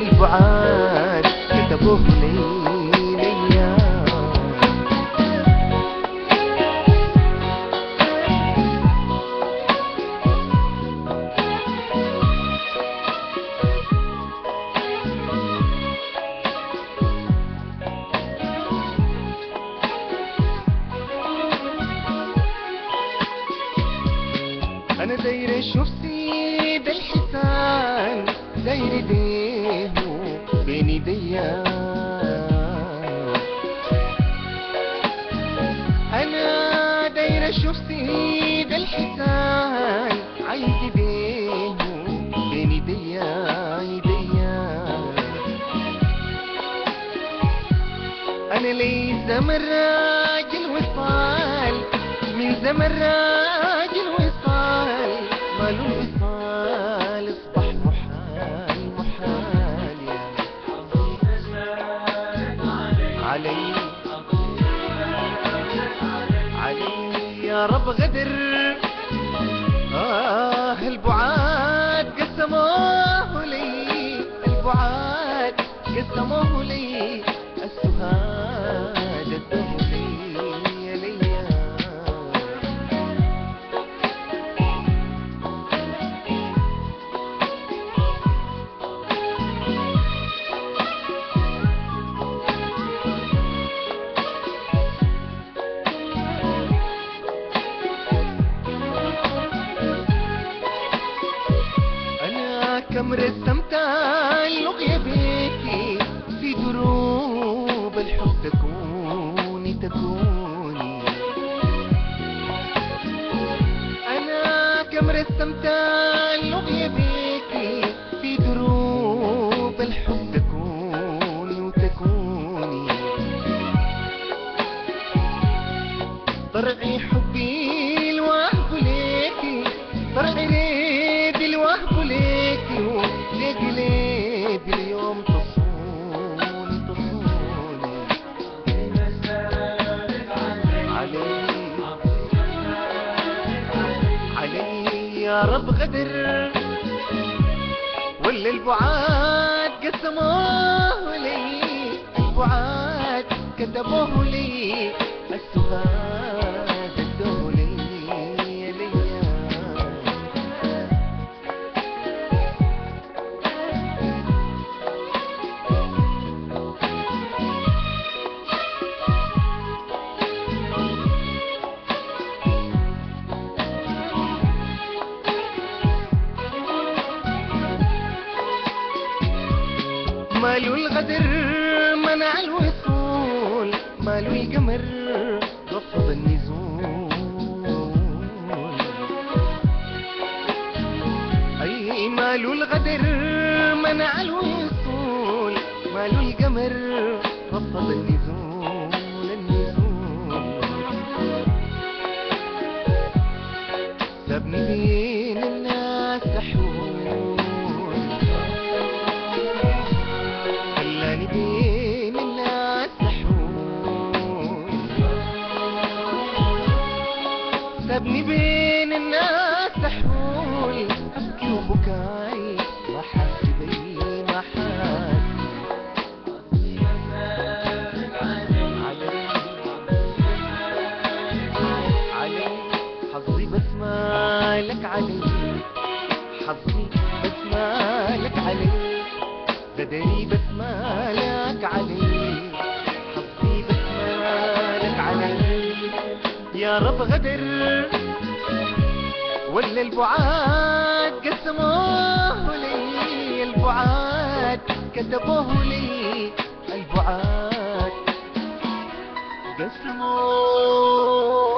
البعاد كتبوه ليليا. أنا داير أشوف سيد الحسان داير ايديه بين ايديا. أنا داير أشوف سيد الحسان عايز ايديه بين ايديا ايديا. أنا لي زمن راجل وصال من زمن راجل وصال ماله وصال اصبح محال محال يا علي علي يا رب غدر. البعاد قسموه لي البعاد قسموه لي السهاد ادوه لي يا ليا. كم رسمت اللغية بيكي في دروب الحب تكوني تكوني. أنا كم رسمت اللغية بيكي في دروب الحب تكوني وتكوني. طرعي حبي الوهب ليكي طرعي ريدي الوهب ليكي ليكي ليكي اليوم تصوني تصوني علي علي يا رب غدر. ولا البعاد قسموه لي البعاد كتبوه لي السهاد ادوه لي يا ليا. مالو الغدر منع الوصول مالو القمر رفض النزول. اي مالو الغدر منع الوصول مالو القمر رفض النزول النزول. سابني بين الناس سحول خلاني بين الناس سحول. سابني بين الناس سحول أبكي وبكاي ما حاسس بي ما حاسس. علي حظي بس مالك علي حظي بس مالك علي بدري بس مالك علي حظي بس مالك علي. يا رب غدر ولا البعاد قسموه لي البعاد كتبوه لي البعاد قسموه